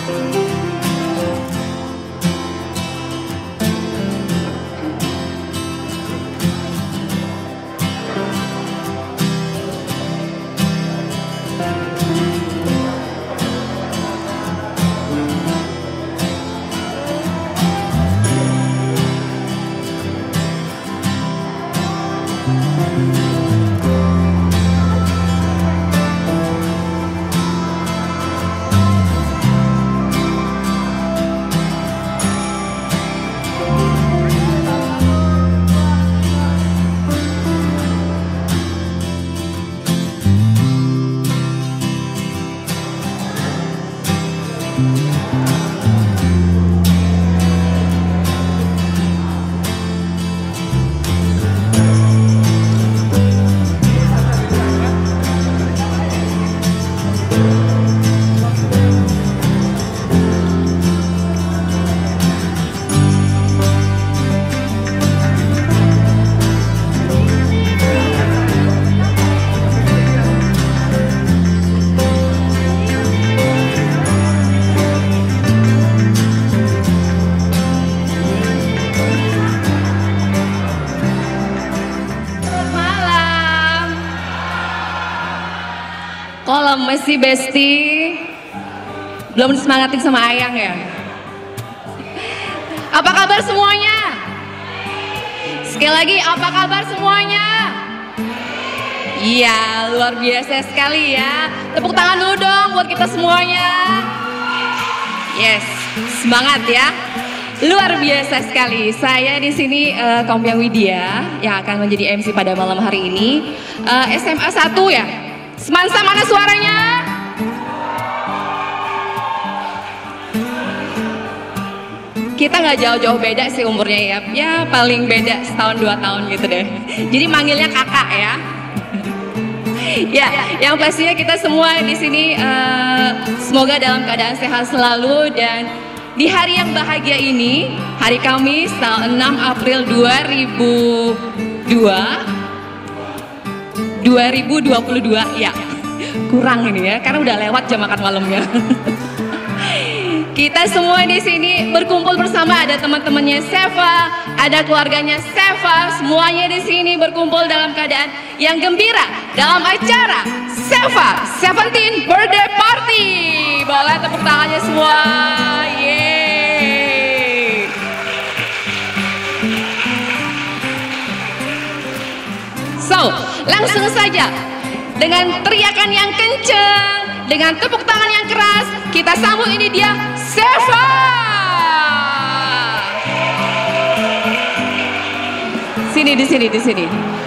Kalau masih Besti, belum disemangatin sama Ayang ya? Apa kabar semuanya? Sekali lagi, apa kabar semuanya? Iya, luar biasa sekali ya. Tepuk tangan dulu dong buat kita semuanya. Yes, semangat ya. Luar biasa sekali. Saya di sini Kompiang Widya yang akan menjadi MC pada malam hari ini. SMA 1 ya. Semansa mana suaranya? Kita nggak jauh-jauh beda sih umurnya ya. Ya paling beda setahun 2 tahun gitu deh. Jadi manggilnya kakak ya. Ya, yang pastinya kita semua di sini semoga dalam keadaan sehat selalu dan di hari yang bahagia ini, hari Kamis tanggal 6 April 2022 ya. Kurang ini ya, karena udah lewat jam makan malamnya. Kita semua di sini berkumpul bersama, ada teman-temannya Seva, ada keluarganya Seva, semuanya di sini berkumpul dalam keadaan yang gembira dalam acara Seva 17 Birthday Party. Boleh tepuk tangannya semua. Yeay. So, langsung saja dengan teriakan yang kenceng, dengan tepuk tangan yang keras, kita sambut ini dia Seva. Sini di sini.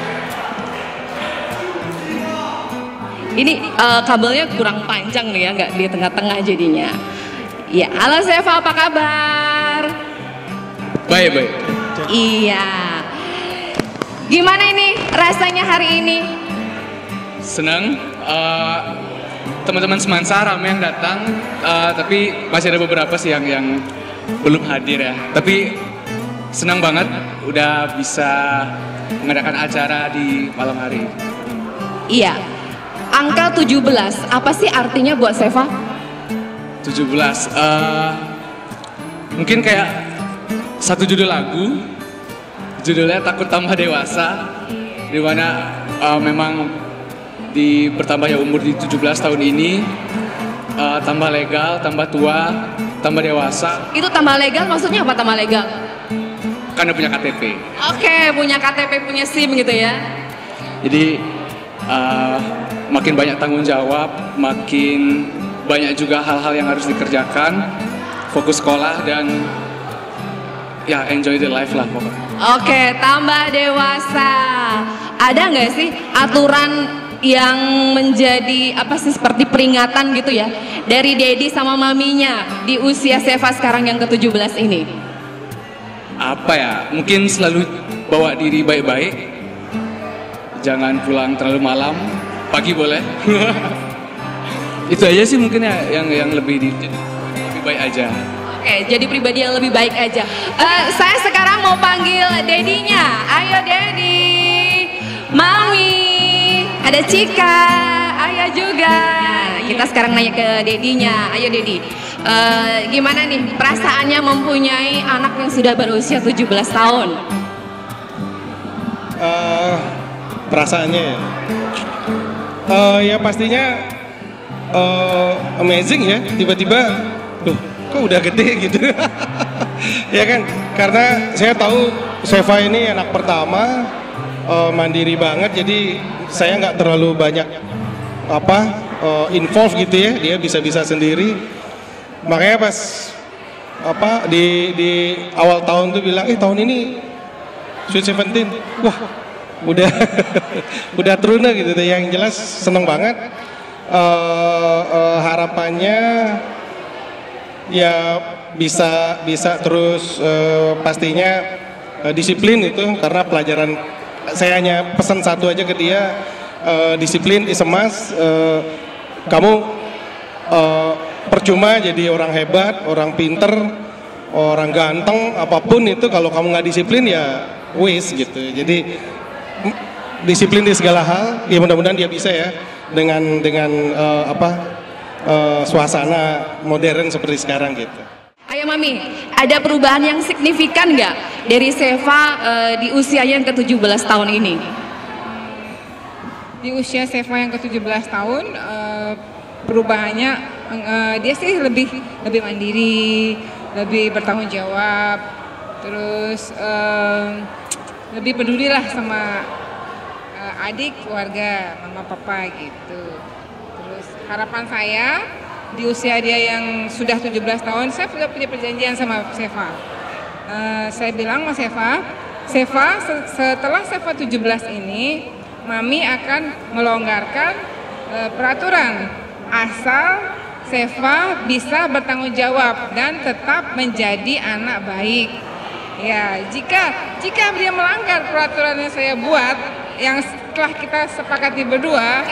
Ini kabelnya kurang panjang nih ya, nggak di tengah-tengah jadinya. Ya, halo Seva, apa kabar? Baik. Iya. Gimana ini rasanya hari ini? Senang. Teman-teman semansa ramai yang datang, tapi masih ada beberapa sih yang belum hadir ya. Tapi senang banget udah bisa mengadakan acara di malam hari. Iya. Angka 17, apa sih artinya buat Seva? 17, mungkin kayak satu judul lagu, judulnya Takut Tambah Dewasa, di mana memang bertambahnya umur di 17 tahun ini, tambah legal, tambah tua, tambah dewasa. Itu tambah legal maksudnya apa tambah legal? Karena punya KTP. Oke, punya KTP, punya SIM gitu ya. Jadi makin banyak tanggung jawab, makin banyak juga hal-hal yang harus dikerjakan, fokus sekolah dan ya enjoy the life lah pokoknya. Oke, tambah dewasa. Ada nggak sih aturan yang menjadi apa sih seperti peringatan gitu ya dari Dedi sama maminya di usia Seva sekarang yang ke-17 ini? Apa ya, mungkin selalu bawa diri baik-baik, jangan pulang terlalu malam, pagi boleh. Itu aja sih mungkin ya yang lebih baik aja. Oke, jadi pribadi yang lebih baik aja. Saya sekarang mau panggil Dedinya. Ayo Dedi, Mami. Ada Cika, Ayah juga. Kita sekarang nanya ke Dedinya. Ayo Dedi, gimana nih perasaannya mempunyai anak yang sudah berusia 17 tahun? Perasaannya ya, ya pastinya amazing ya, tiba-tiba loh kok udah gede gitu. Ya kan, karena saya tahu Seva ini anak pertama, mandiri banget, jadi saya nggak terlalu banyak involve gitu ya, dia bisa-bisa sendiri. Makanya pas di awal tahun tuh bilang, tahun ini Sweet 17, wah udah udah teruna gitu. Yang jelas seneng banget. Harapannya ya bisa terus, pastinya disiplin itu, karena pelajaran saya hanya pesan satu aja ke dia, disiplin is a must. Kamu percuma jadi orang hebat, orang pinter, orang ganteng, apapun itu kalau kamu nggak disiplin ya waste gitu. Jadi disiplin di segala hal, ya mudah-mudahan dia bisa ya dengan suasana modern seperti sekarang gitu. Ayo Mami, ada perubahan yang signifikan nggak dari Seva di usianya yang ke-17 tahun ini? Di usia Seva yang ke-17 tahun, perubahannya dia sih lebih mandiri, lebih bertanggung jawab, terus lebih peduli lah sama adik, keluarga, mama, papa gitu. Terus harapan saya di usia dia yang sudah 17 tahun, saya sudah punya perjanjian sama Seva. Saya bilang sama Seva, setelah Seva 17 ini, Mami akan melonggarkan peraturan asal Seva bisa bertanggung jawab dan tetap menjadi anak baik. Ya, jika dia melanggar peraturan yang saya buat, yang setelah kita sepakati berdua,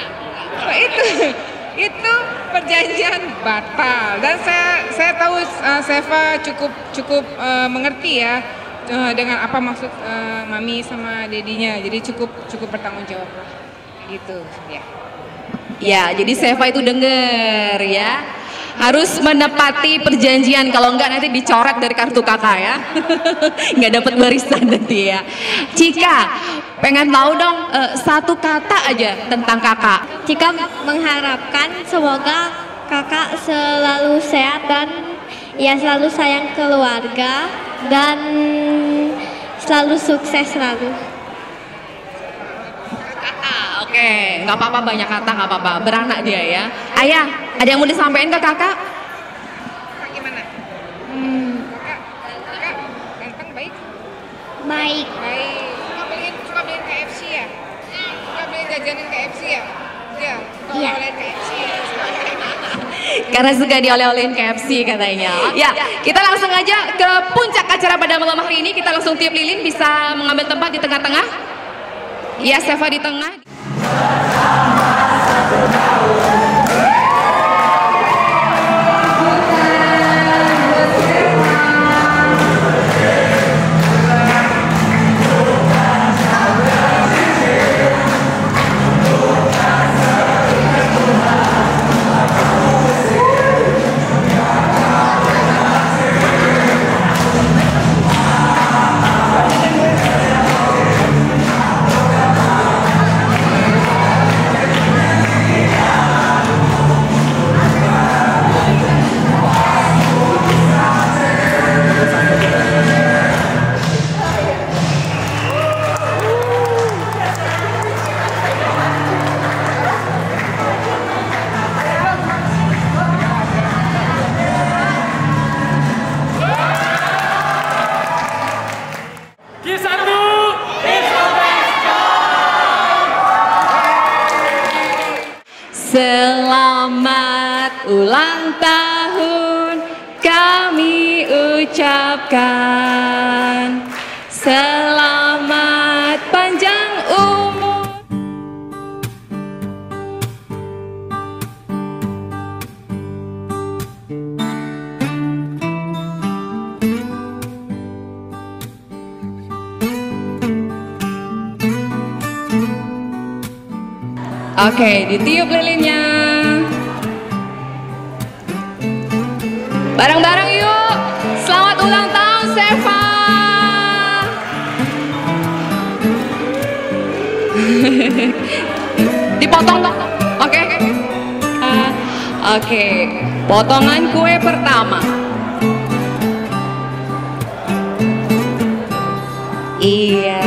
itu perjanjian batal. Dan saya tahu Seva cukup mengerti ya dengan apa maksud Mami sama Dedinya. Jadi cukup bertanggung jawab lah, gitu ya. Ya, jadi Seva itu denger ya, harus menepati perjanjian, kalau enggak nanti dicoret dari kartu kakak ya. Nggak dapat barisan nanti ya. Cika, pengen tahu dong satu kata aja tentang kakak. Cika mengharapkan semoga kakak selalu sehat dan ya selalu sayang keluarga dan selalu sukses selalu. Oke, nggak apa-apa, banyak kata nggak apa-apa, beranak dia ya. Ayah, ada yang mau disampaikan ke kakak? Gimana? Kakak ganteng, baik? Baik. Suka beliin KFC ya? Suka beliin jajanin KFC ya? Iya. Iya. Oleh KFC ya? Karena suka dioleh-olehin KFC katanya. Ya, kita langsung aja ke puncak acara pada malam hari ini. Kita langsung tiup lilin, bisa mengambil tempat di tengah-tengah. Ya, Seva di tengah. Selamat ulang tahun kami ucapkan, selamat panjang umur. Oke, ditiup lilinnya. Bareng-bareng yuk. Selamat ulang tahun Seva. Dipotong dong. Oke. Oke, potongan kue pertama. Iya.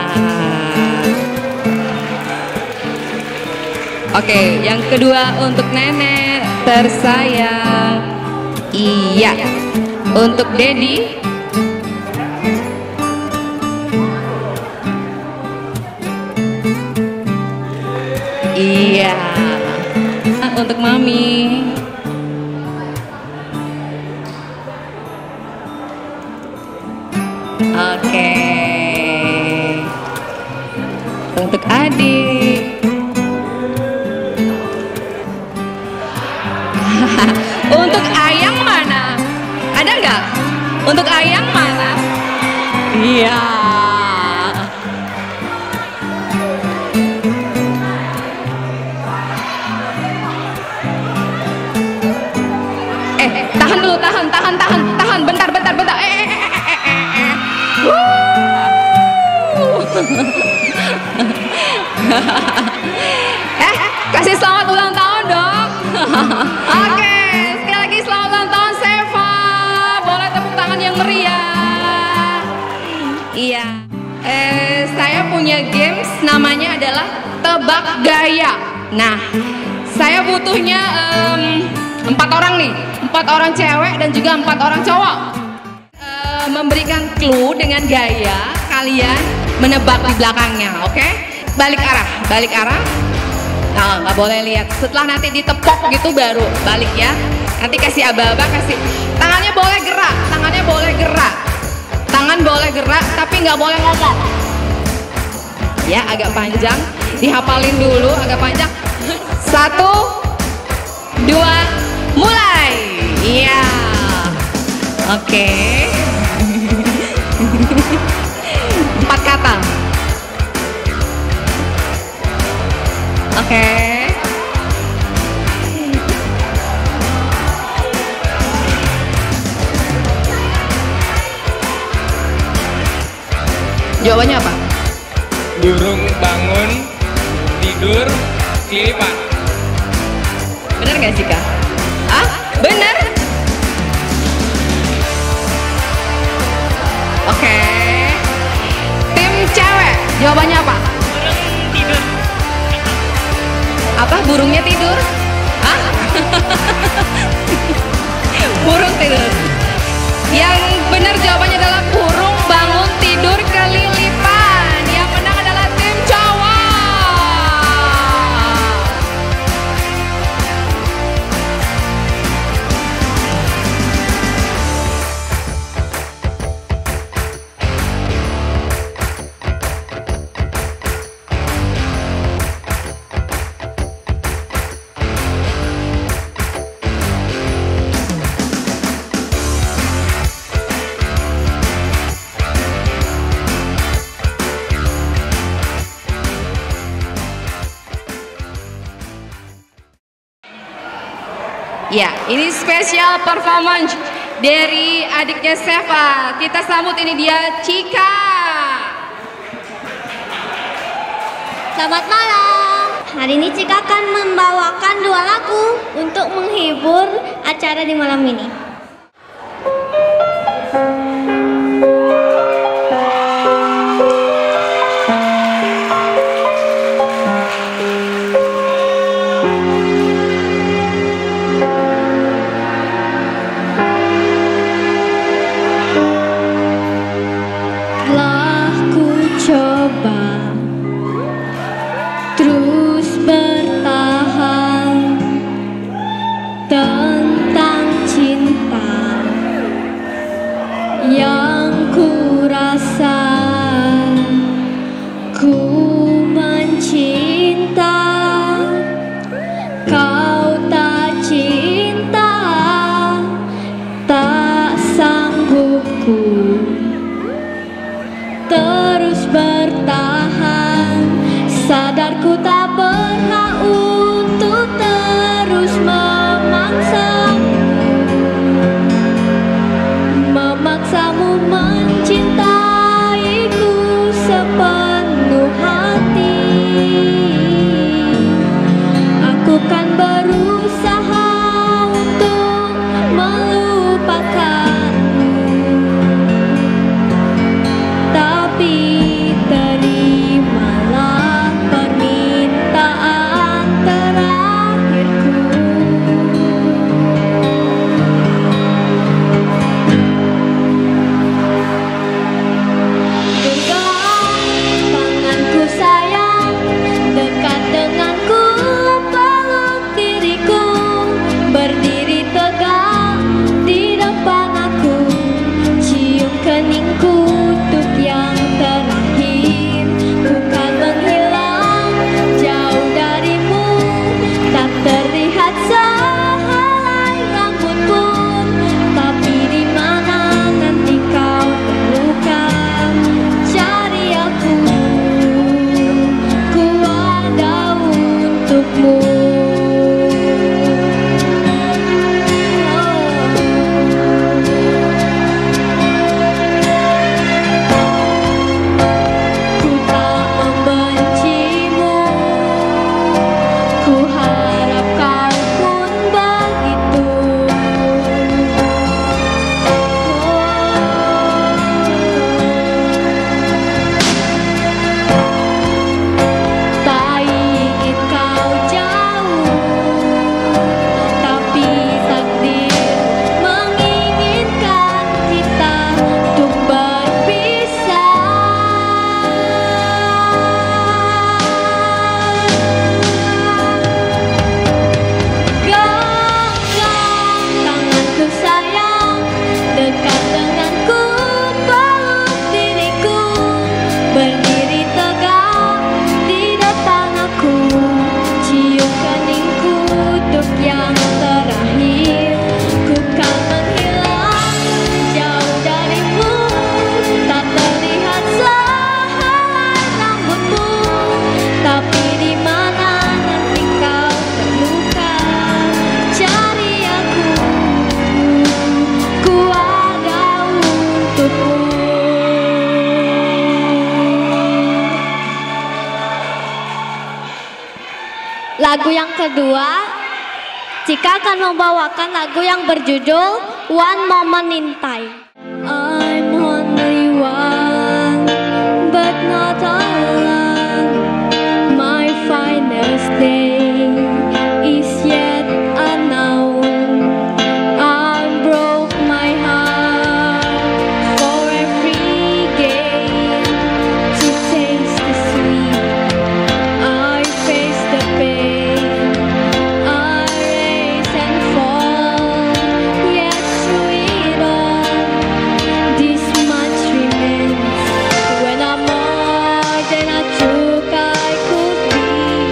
Oke, yang kedua untuk nenek tersayang. Iya. Untuk Dedi. Iya. Untuk Mami. Oke. Untuk adik. Untuk ayang mana? Ada nggak? Untuk ayang mana? Iya. Tahan dulu, tahan. Bentar. Kasih selamat ulang tahun dong. Oke, sekali lagi selamat ulang tahun Seva. Boleh tepuk tangan yang meriah. Iya. Saya punya games namanya adalah tebak gaya. Nah, saya butuhnya 4 orang nih, 4 orang cewek dan juga 4 orang cowok. Memberikan clue dengan gaya, kalian menebak di belakangnya, oke? Balik arah. Nah, nggak boleh lihat. Setelah nanti ditepok gitu baru balik ya. Nanti kasih aba-aba, kasih. Tangannya boleh gerak. Tangan boleh gerak, tapi nggak boleh ngomong. Ya, agak panjang. Dihafalin dulu, agak panjang. 1, 2, mulai. Iya. Oke. 4 kata. Oke. Jawabannya apa? Burung bangun, tidur, kilipan. Bener gak sih Kak? Ah, bener? Oke. Tim cewek, jawabannya apa? Burung tidur. Apa? Burungnya tidur? Hah? Burung tidur. Yang benar jawabannya adalah burung bangun tidur kelilipan. Yang menang adalah tim cowok. Ya, ini spesial performance dari adiknya Seva. Kita sambut, ini dia Cika. Selamat malam. Hari ini Cika akan membawakan 2 lagu untuk menghibur acara di malam ini. Telah ku coba terus bertahan tentang cinta. lagu yang kedua, Cika akan membawakan lagu yang berjudul One Moment in Time. I'm only one, but not alone. My finest day is yet unknown. I broke my heart for every game to taste the sweet. I face the pain, I raise and fall, yet through it all, this much remains. When I'm more than I took I could be,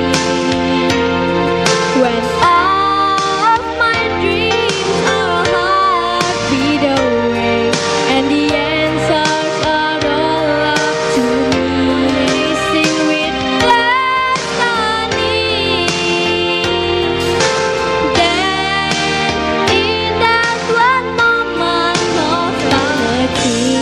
when all of my dreams are a heartbeat away, and the answers are all up to me, sing with destiny. Then in that one moment of clarity,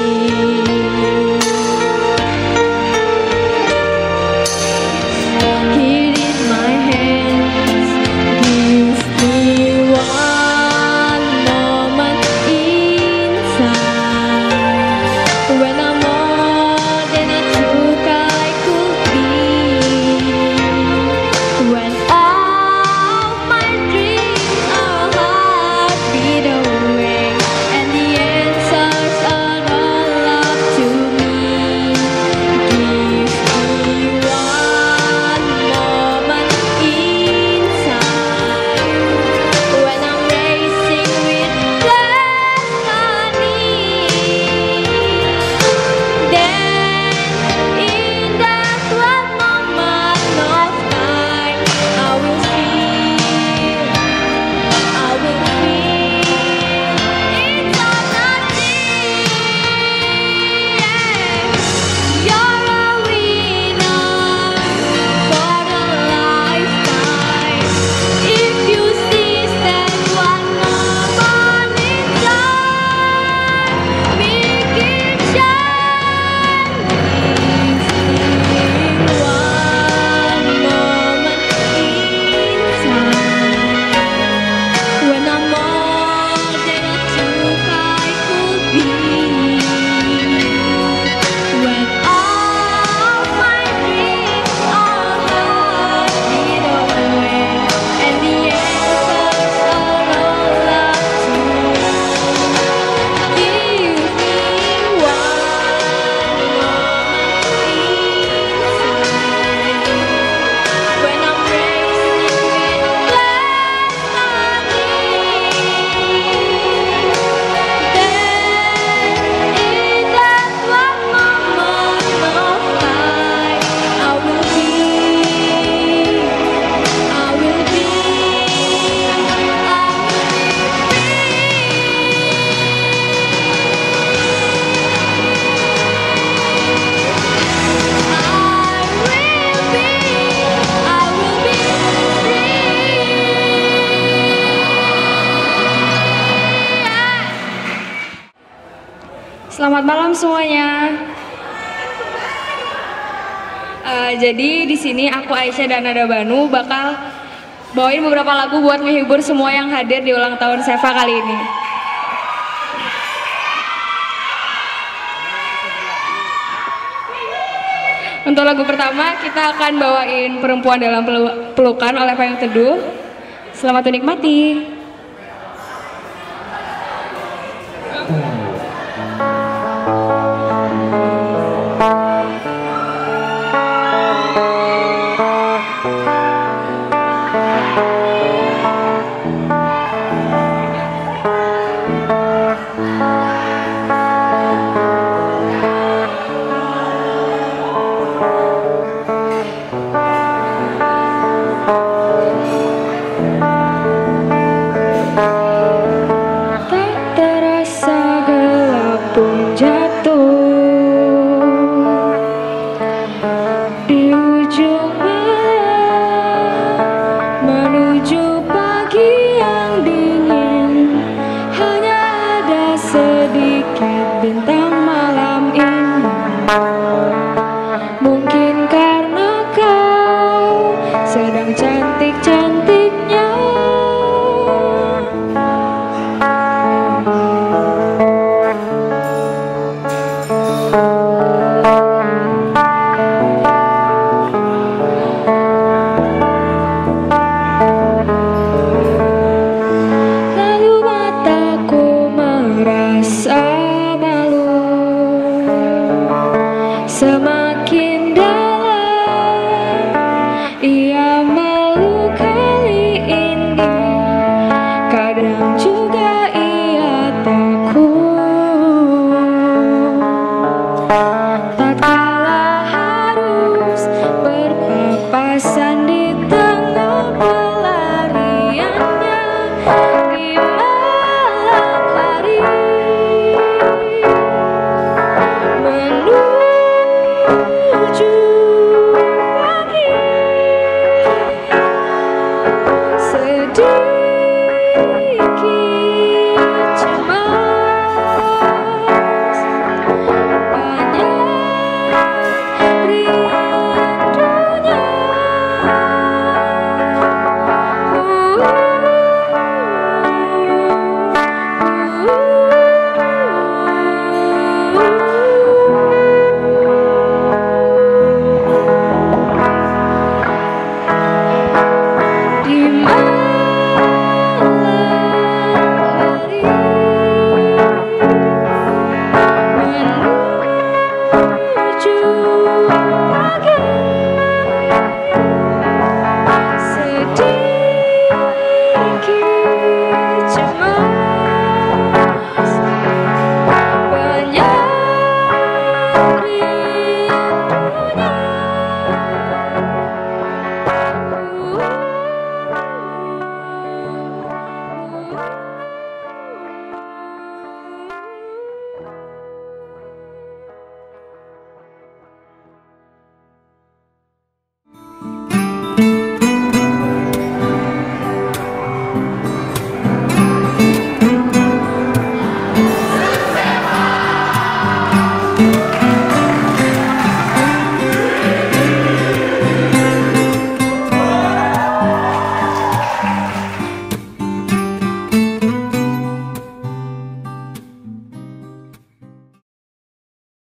here in my hands, give me one moment in time. When I'm more than I took I could be, when all my dreams are a heartbeat away, and the answers are all up to me. Give me one moment in time, when I'm racing with destiny. Then in that one moment of time, I will feel it's all nothing. You're a winner for a lifetime if you seize that one moment in time. Big chance, one moment in time. When I'm more than I took I could be, when all my dreams are a heartbeat away, and the answers are all up to me. Give me one moment in time, when I'm racing with destiny. Then in that one moment of time, I will be Selamat malam semuanya. Jadi di sini aku Aisyah dan Nada Banu bakal bawain beberapa lagu buat menghibur semua yang hadir di ulang tahun Seva kali ini. Untuk lagu pertama kita akan bawain Perempuan Dalam Pelukan oleh Payung Teduh. Selamat menikmati.